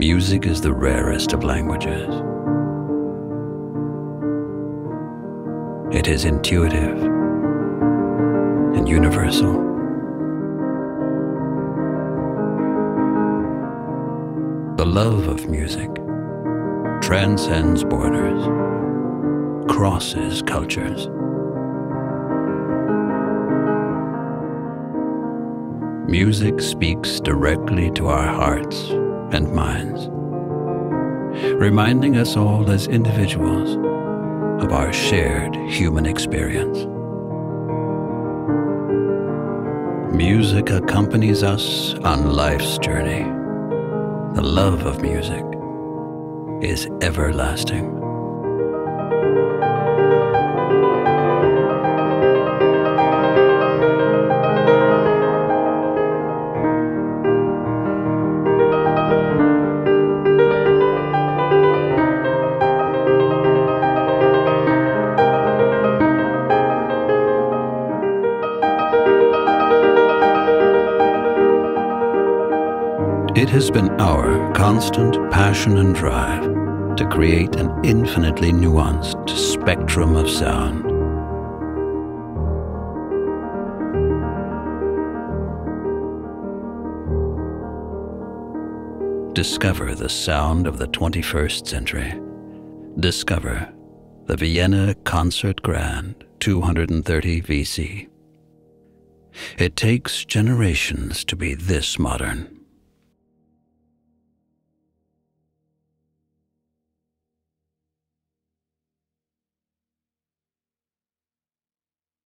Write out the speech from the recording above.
Music is the rarest of languages. It is intuitive and universal. The love of music transcends borders, crosses cultures. Music speaks directly to our hearts and minds, reminding us all as individuals of our shared human experience. Music accompanies us on life's journey. The love of music is everlasting. It has been our constant passion and drive to create an infinitely nuanced spectrum of sound. Discover the sound of the 21st century. Discover the Vienna Concert Grand 230 VC. It takes generations to be this modern.